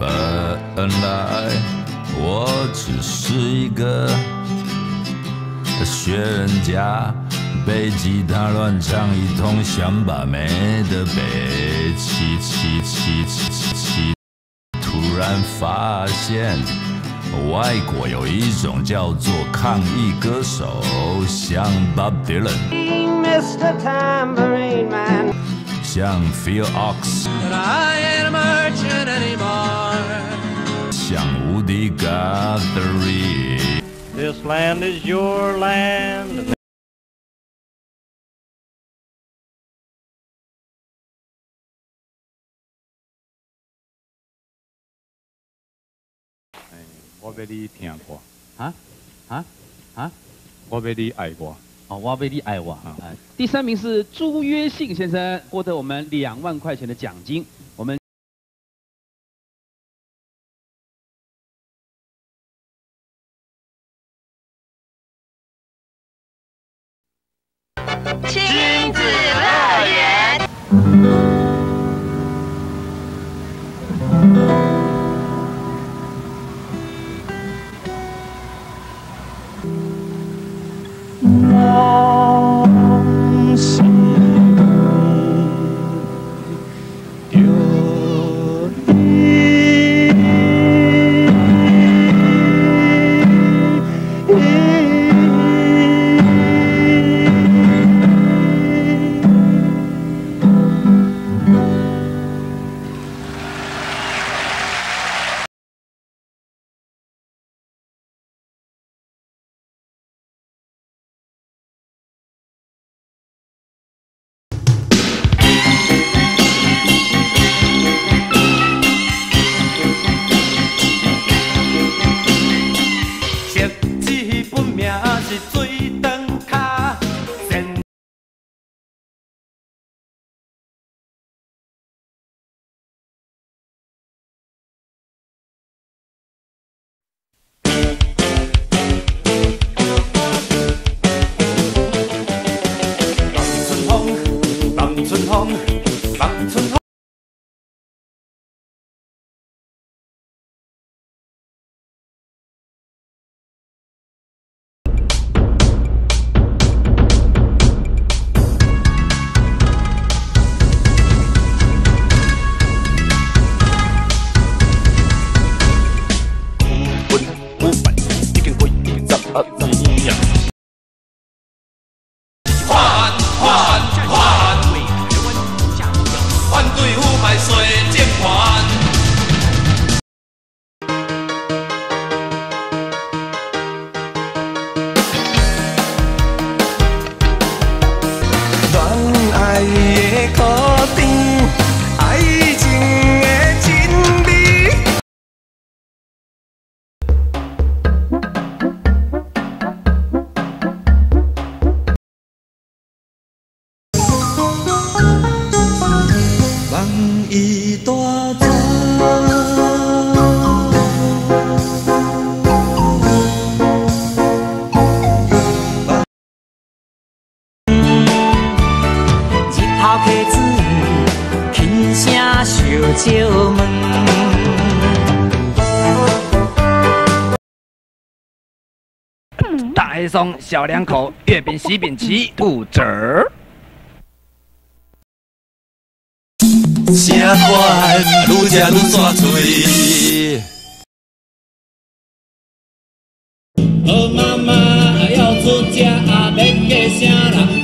本来我只是一个学人家背吉他乱唱一通，想把妹的背气，突然发现外国有一种叫做抗议歌手，像 Bob Dylan。Mr. Tambourine Man， 像 Phil Ochs，But I ain't a merchant anymore， 像 Woody Guthrie。This land is your land。 我要你听我，我要你爱我。 哦，我要你爱我。第3名是朱约信先生，获得我们2万块钱的奖金。我们亲子乐园。 大黑松、小两口、月饼、喜饼、起不折儿。 声款愈吃愈刷嘴。 妈妈要出家，免叫啥人